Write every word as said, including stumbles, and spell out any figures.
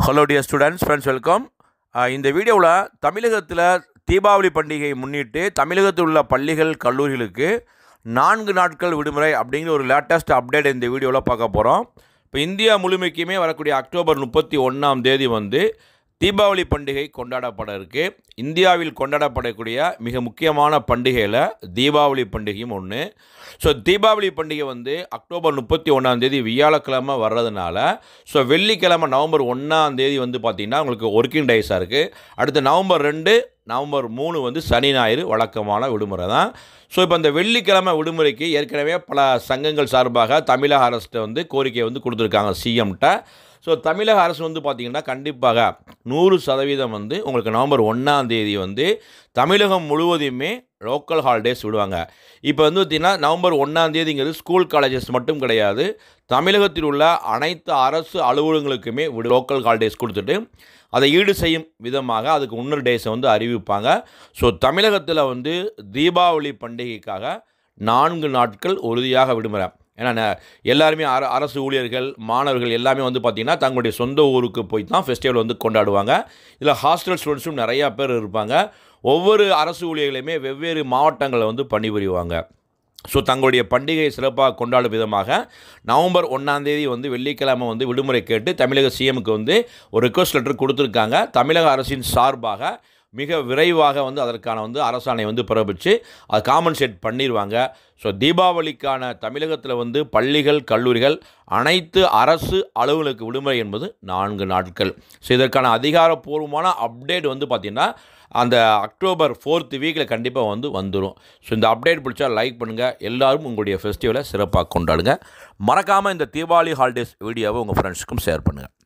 Hello dear students, friends, welcome. இந்த வீடியோவில் தமிழகத்தில் தீபாவளி பண்டிகையை முன்னிட்டு தமிழகத்தில் உள்ள பள்ளிகள் கல்லூரிகளுக்கு நான்கு நாட்கள் விடுமுறை அப்படிங்கிற ஒரு லேட்டஸ்ட் அப்டேட் இந்த வீடியோவில் பார்க்க போகிறோம். இப்போ இந்தியா முழுமைக்குமே வரக்கூடிய அக்டோபர் முப்பத்தி ஒன்றாம் தேதி வந்து தீபாவளி பண்டிகை கொண்டாடப்பட இருக்குது. இந்தியாவில் கொண்டாடப்படக்கூடிய மிக முக்கியமான பண்டிகையில் தீபாவளி பண்டிகையும் ஒன்று. ஸோ தீபாவளி பண்டிகை வந்து அக்டோபர் முப்பத்தி ஒன்றாம் தேதி வியாழக்கிழமை வர்றதுனால ஸோ வெள்ளிக்கிழமை நவம்பர் ஒன்றாம் தேதி வந்து பார்த்திங்கன்னா உங்களுக்கு ஒர்க்கிங் டேஸாக இருக்குது. அடுத்து நவம்பர் ரெண்டு நவம்பர் மூணு வந்து சனி ஞாயிறு வழக்கமான விடுமுறை தான். ஸோ இப்போ இந்த வெள்ளிக்கிழமை விடுமுறைக்கு ஏற்கனவே பல சங்கங்கள் சார்பாக தமிழக அரசு வந்து கோரிக்கையை வந்து கொடுத்துருக்காங்க சிஎம்கிட்ட. ஸோ தமிழக அரசு வந்து பார்த்திங்கன்னா கண்டிப்பாக நூறு சதவீதம் வந்து உங்களுக்கு நவம்பர் ஒன்றாம் தேதி வந்து தமிழகம் முழுவதுமே லோக்கல் ஹாலிடேஸ் விடுவாங்க. இப்போ வந்து பார்த்திங்கன்னா நவம்பர் ஒன்றாம் தேதிங்கிறது ஸ்கூல் காலேஜஸ் மட்டும் கிடையாது, தமிழகத்தில் உள்ள அனைத்து அரசு அலுவலகங்களுக்குமே விடு லோக்கல் ஹாலிடேஸ் கொடுத்துட்டு அதை ஈடு செய்யும் விதமாக அதுக்கு முன்னர் டேஸை வந்து அறிவிப்பாங்க. ஸோ தமிழகத்தில் வந்து தீபாவளி பண்டிகைக்காக நான்கு நாட்கள் உறுதியாக விடுமுறை. ஏன்னா எல்லாருமே அர அரசு ஊழியர்கள் மாணவர்கள் எல்லாமே வந்து பார்த்திங்கன்னா தங்களுடைய சொந்த ஊருக்கு போய் தான் ஃபெஸ்டிவல் வந்து கொண்டாடுவாங்க. இதில் ஹாஸ்டல் ஸ்டூடெண்ட்ஸும் நிறையா பேர் இருப்பாங்க. ஒவ்வொரு அரசு ஊழியர்களையுமே வெவ்வேறு மாவட்டங்களில் வந்து பணிபுரிவாங்க. ஸோ தங்களுடைய பண்டிகையை சிறப்பாக கொண்டாடும் விதமாக நவம்பர் ஒன்றாம் தேதி வந்து வெள்ளிக்கிழமை வந்து விடுமுறை கேட்டு தமிழக சிஎம்க்கு வந்து ஒரு ரிக்வஸ்ட் லெட்டர் கொடுத்துருக்காங்க. தமிழக அரசின் சார்பாக மிக விரைவாக வந்து அதற்கான வந்து அரசாணை வந்து பிறப்பிச்சு அதை காம்பன்சேட் பண்ணிடுவாங்க. ஸோ தீபாவளிக்கான தமிழகத்தில் வந்து பள்ளிகள் கல்லூரிகள் அனைத்து அரசு அலுவலக விடுமுறை என்பது நான்கு நாட்கள். ஸோ இதற்கான அதிகாரப்பூர்வமான அப்டேட் வந்து பார்த்திங்கன்னா அந்த அக்டோபர் ஃபோர்த் வீக்கில் கண்டிப்பாக வந்து வந்துடும். ஸோ இந்த அப்டேட் பிடிச்சா லைக் பண்ணுங்கள். எல்லோரும் உங்களுடைய ஃபெஸ்டிவலை சிறப்பாக கொண்டாடுங்க. மறக்காமல் இந்த தீபாவளி ஹாலிடேஸ் வீடியோவை உங்கள் ஃப்ரெண்ட்ஸுக்கும் ஷேர் பண்ணுங்கள்.